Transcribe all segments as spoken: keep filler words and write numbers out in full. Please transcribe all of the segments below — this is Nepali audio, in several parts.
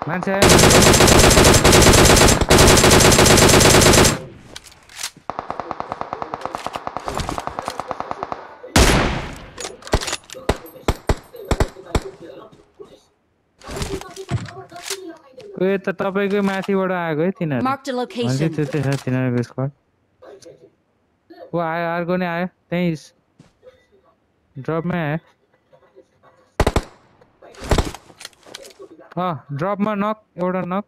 मान्छे आयो मान्छे ए त तपाईकै माथिबाट आएको है तिनीहरु Marked a भनेपछि location. त्यो चाहिँ छ तिनीहरुको स्क्वाड ओ आयो अर्को नै आयो त्यही ड्रपमै आयो अ ड्रपमा नक एउटा नक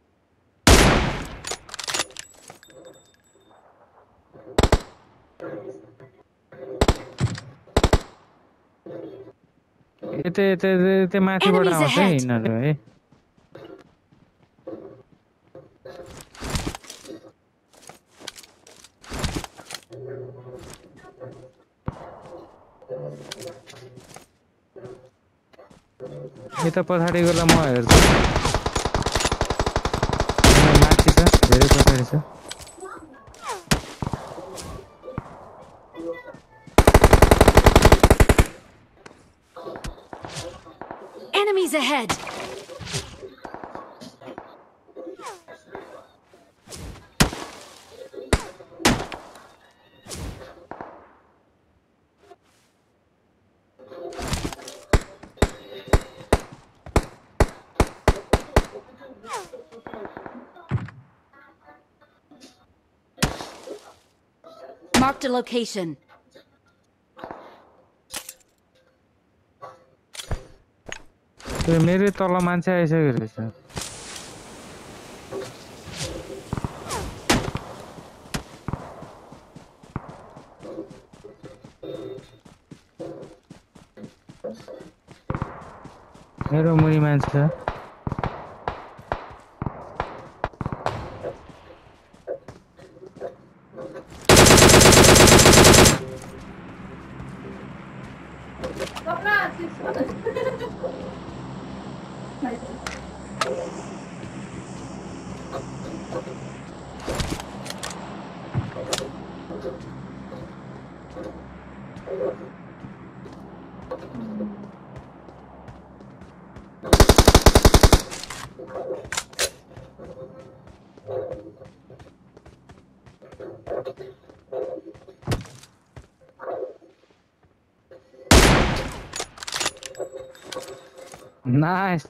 यतै यतै यतै माथिबाट Enemies आउँछ है ahead. यिनीहरु है यता पछाडिकोलाई म हेर्छु माथि छ धेरै पछाडि छ Enemies ahead. Marked a location. त्यो मेरो तल मान्छे आइसक्यो रहेछ मेरो मुनि मान्छे छ नाइस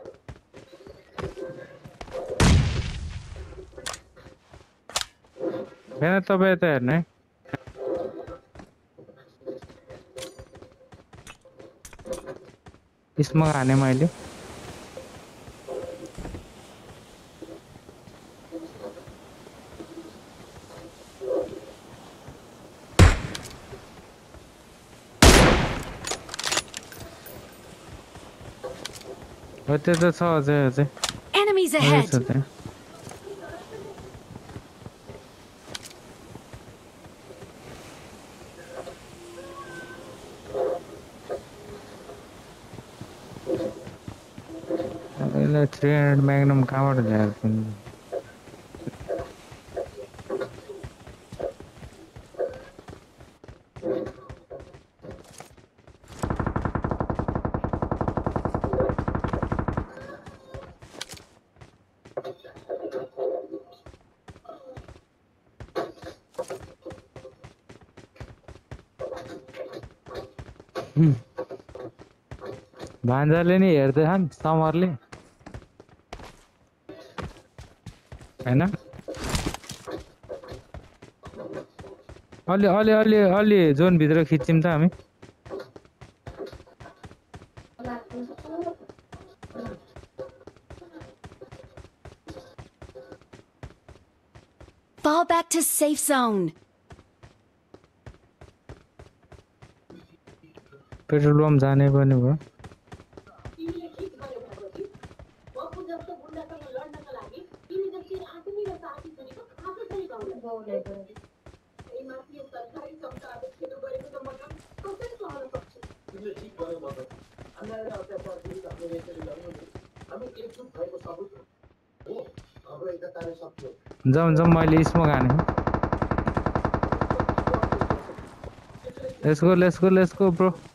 हैन तपाईँ यता हेर्नु है स्मोक हाने मैले हो त्यो त छ अझै अझै Enemies अझै ahead. छ त्यहाँ यसलाई थ्री हन्ड्रेड म्याग्नम कहाँबाट ल्याएर पनि भान्जाले नि हेर्दैछन् समरले हैन अलि अलि अलि अलि जोन भित्र खिच्यौं त हामी Fall back to safe zone. Petrol pump जाने पनि भयो जाउँ जाउँ मैले स्मोक हाने let's go let's go let's go bro